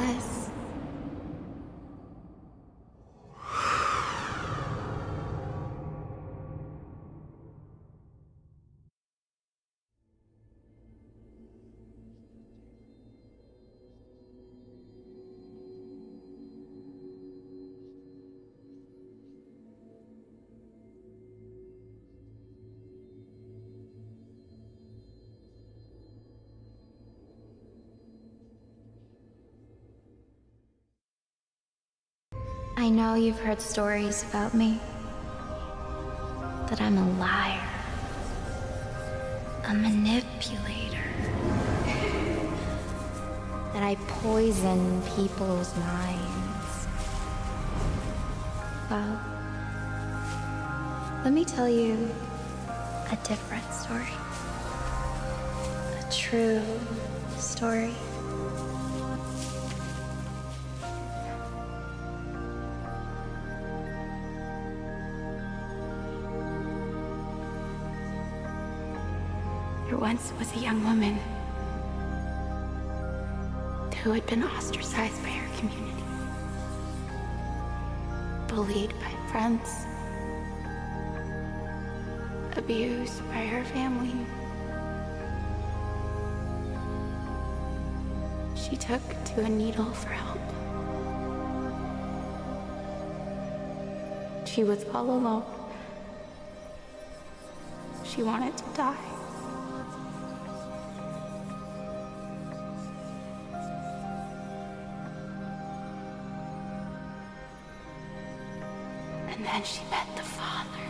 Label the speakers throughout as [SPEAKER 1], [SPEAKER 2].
[SPEAKER 1] was. I know you've heard stories about me. That I'm a liar. A manipulator. That I poison people's minds. Well, let me tell you a different story. A true story. There once was a young woman who had been ostracized by her community, bullied by friends, abused by her family. She took to a needle for help. She was all alone. She wanted to die. And then she met the Father.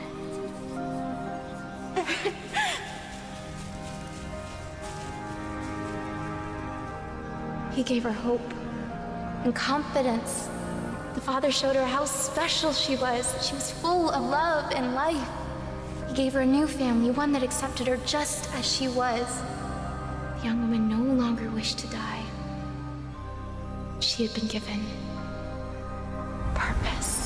[SPEAKER 1] He gave her hope and confidence. The Father showed her how special she was. She was full of love and life. He gave her a new family, one that accepted her just as she was. The young woman no longer wished to die. She had been given purpose.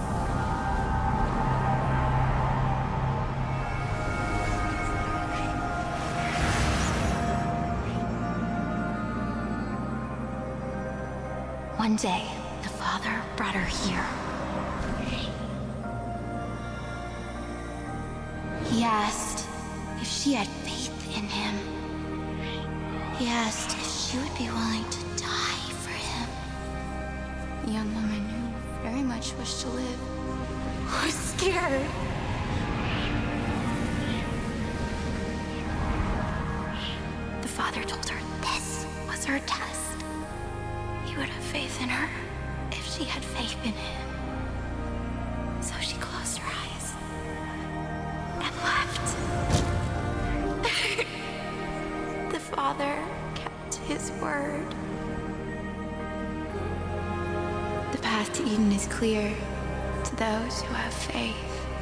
[SPEAKER 1] One day, the Father brought her here. He asked if she had faith in him. He asked if she would be willing to die for him. The young woman who very much wished to live was scared. The Father told her this was her test. He would have faith in her if she had faith in him. So she closed her eyes and left. The Father kept his word. The path to Eden is clear to those who have faith.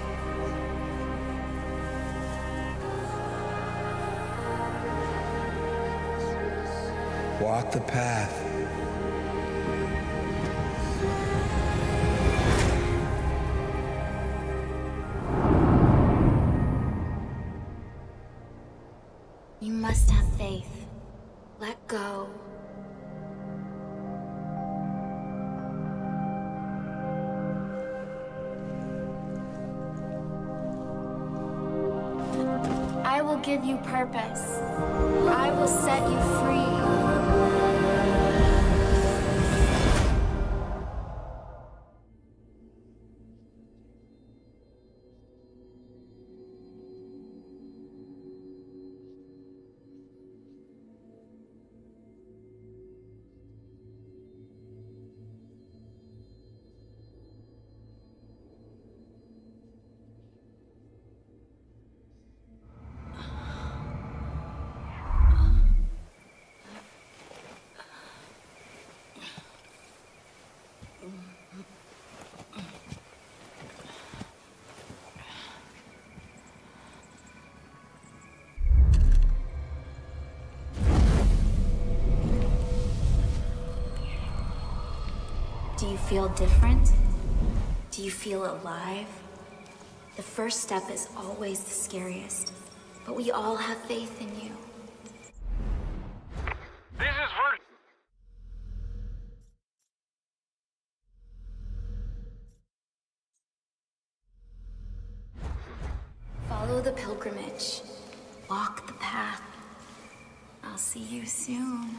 [SPEAKER 2] Walk the path.
[SPEAKER 1] You must have faith. Let go. I will give you purpose. I will set you free. Do you feel different? Do you feel alive? The first step is always the scariest, but we all have faith in you. the pilgrimage. Walk the path. I'll see you soon.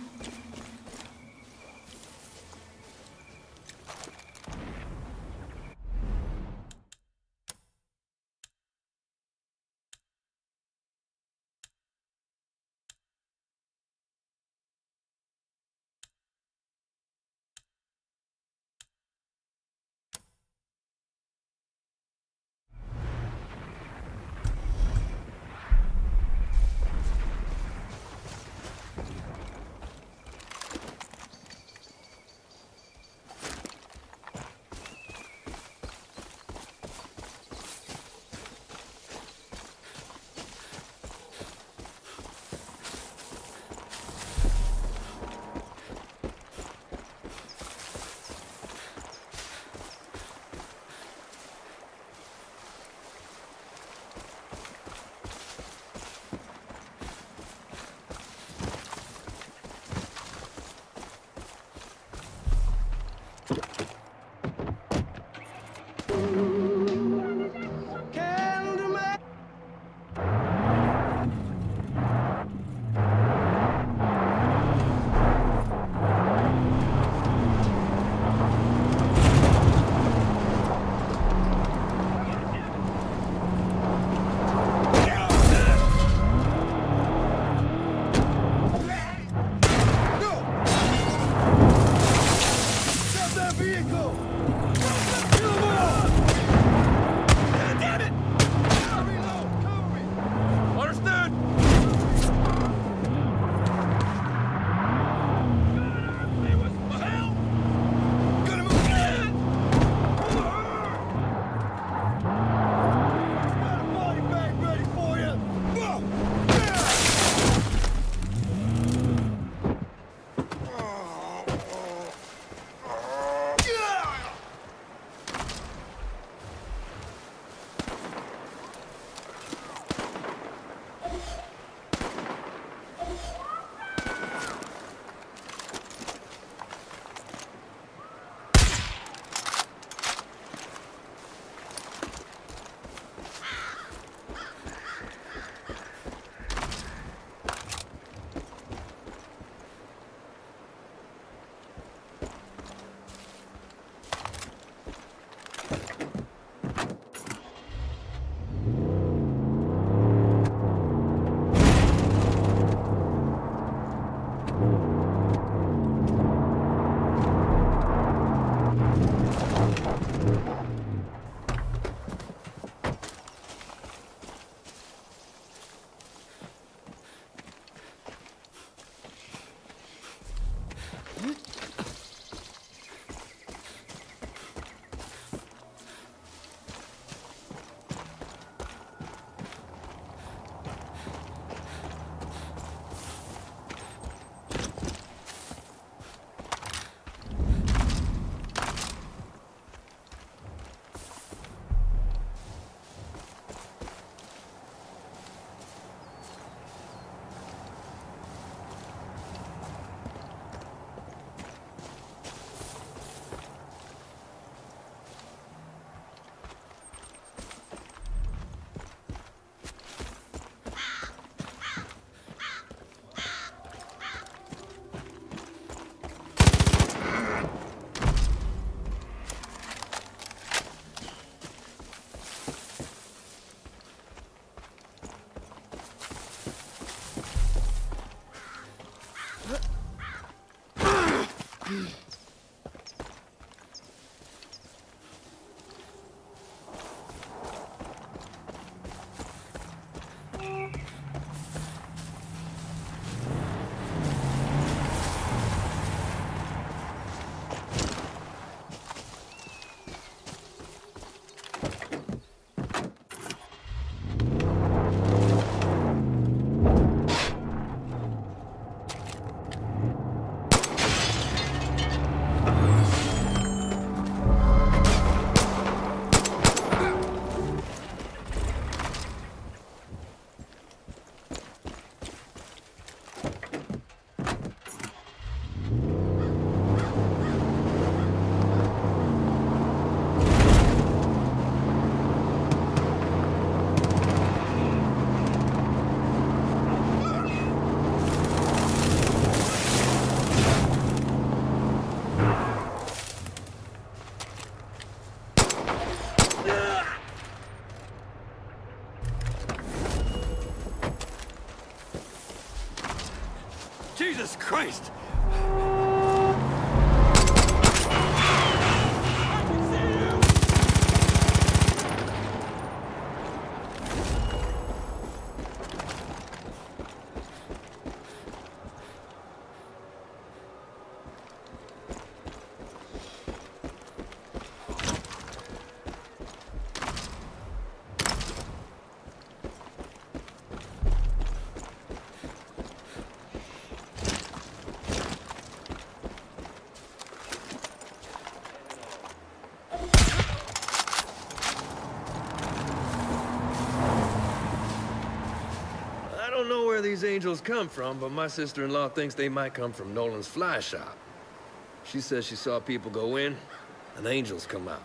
[SPEAKER 2] angels come from, but my sister-in-law thinks they might come from Nolan's fly shop. She says she saw people go in, and angels come out.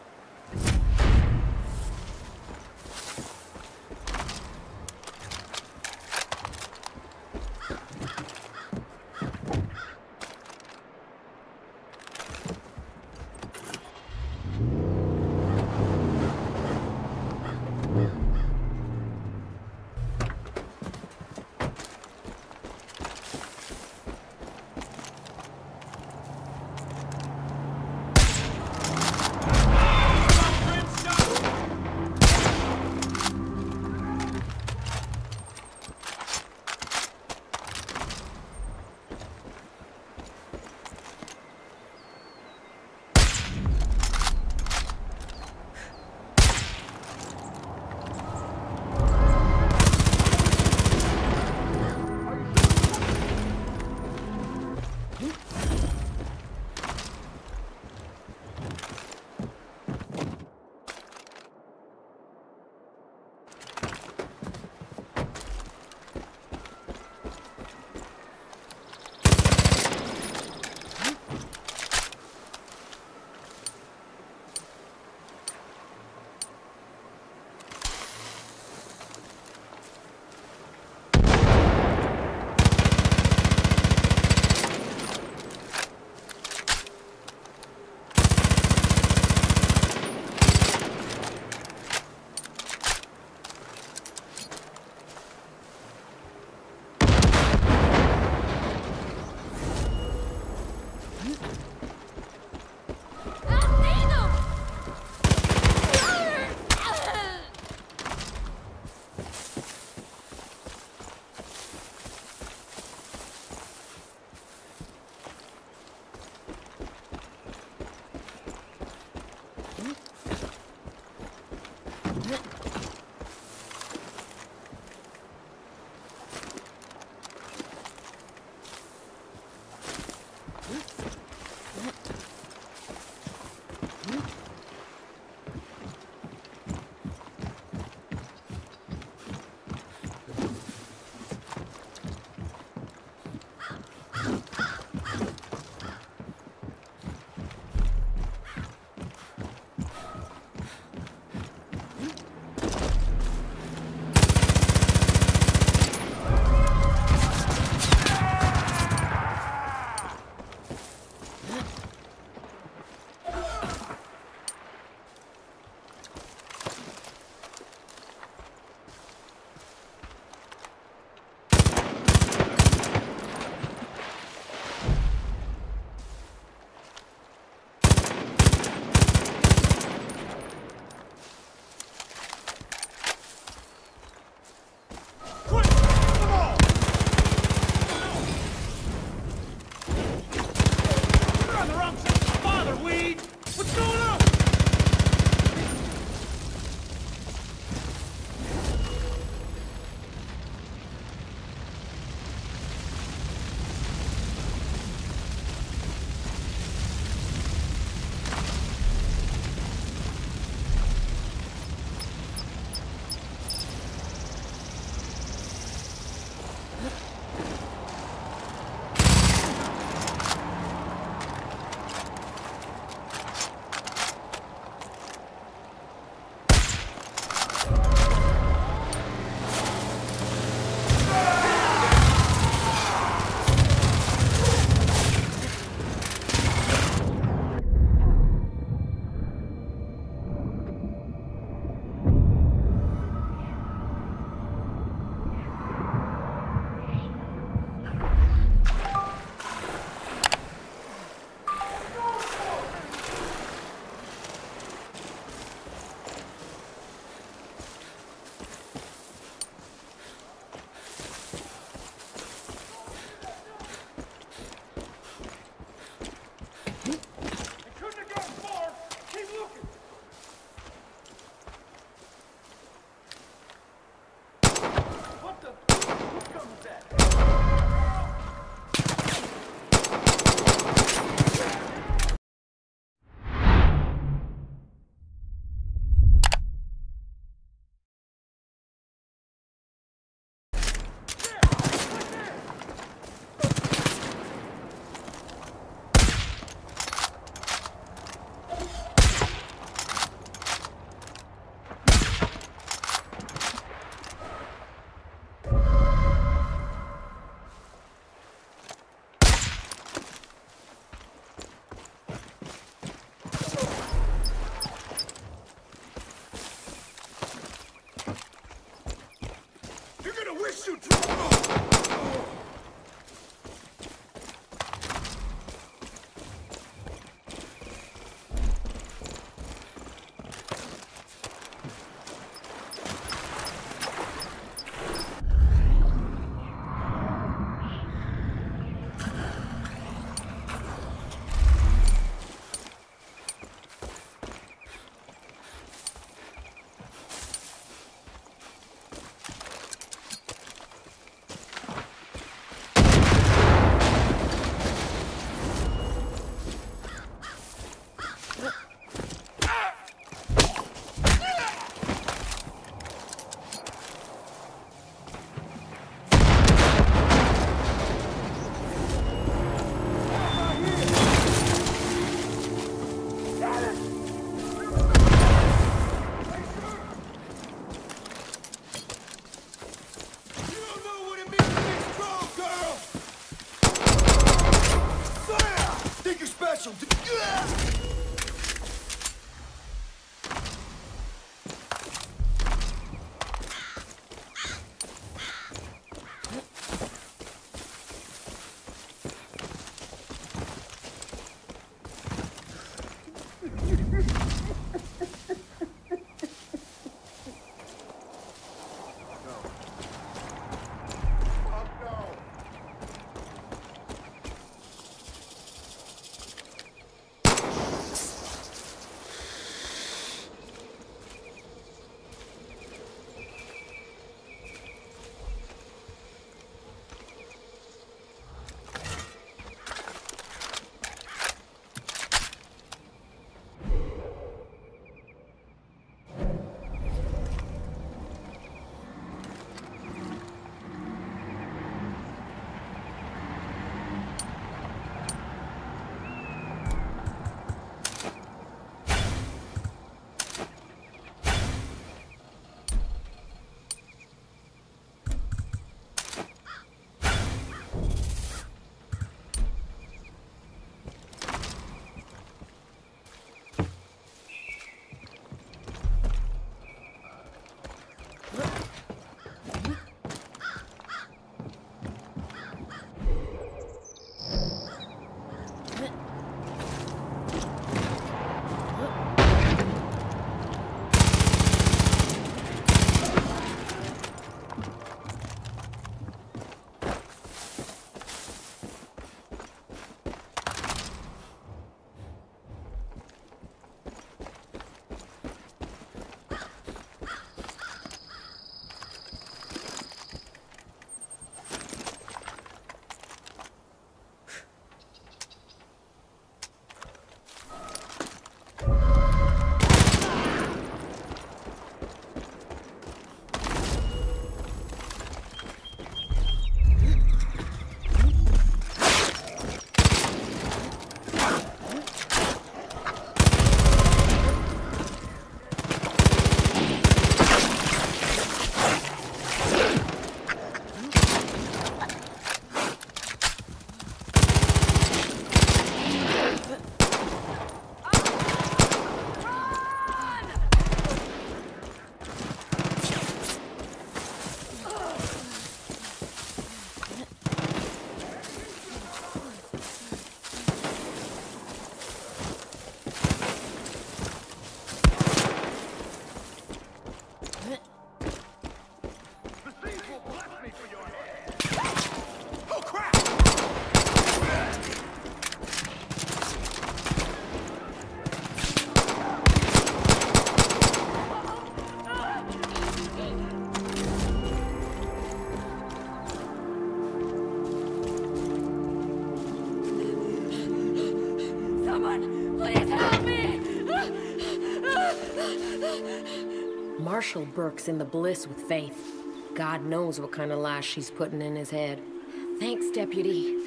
[SPEAKER 3] Marshall Burke's in the bliss with Faith. God knows what kind of lies she's putting in his head. Thanks, Deputy.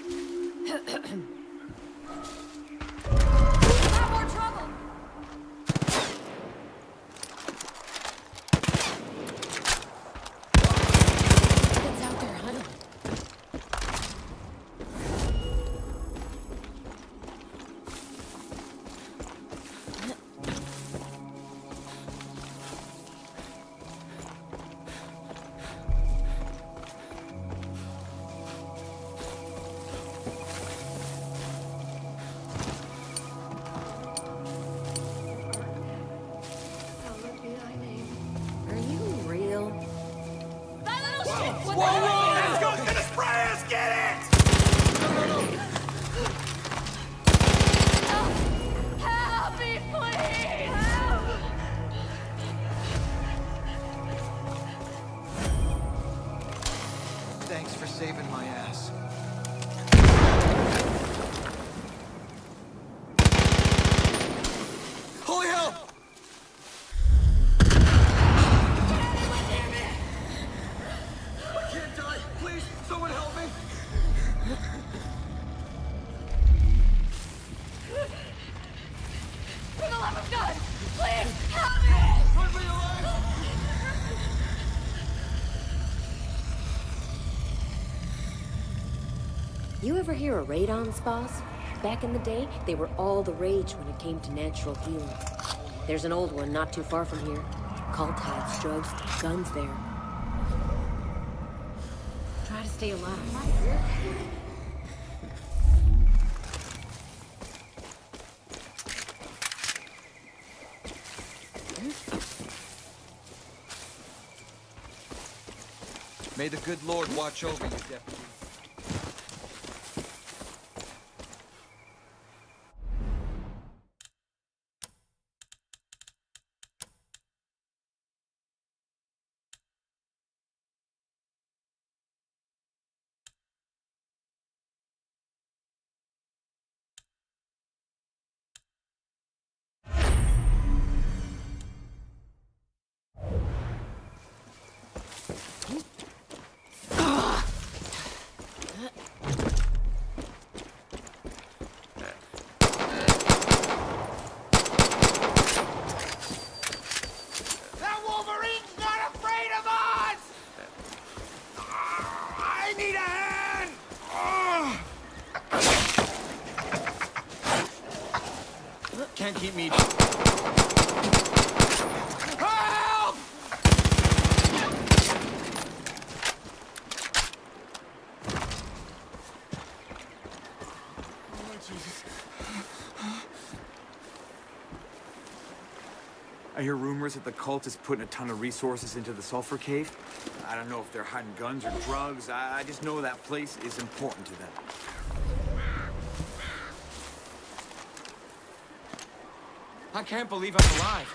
[SPEAKER 4] Thanks for saving my ass. Holy hell! I can't die! Please, someone help me!
[SPEAKER 1] For the love of God, please help me!
[SPEAKER 4] Put me alive!
[SPEAKER 3] You ever hear of radons, boss? Back in the day, they were all the rage when it came to natural healing. There's an old one not too far from here. Cult hides, drugs, guns there. Try to stay alive.
[SPEAKER 5] May the good Lord watch over you, Deputy. Can't keep me. Help! Oh, Jesus.
[SPEAKER 6] I hear rumors that the cult is putting a ton of resources into the Sulfur Cave. I don't know if they're hiding guns or drugs. I just know that place is important to them.
[SPEAKER 5] I can't believe I'm alive.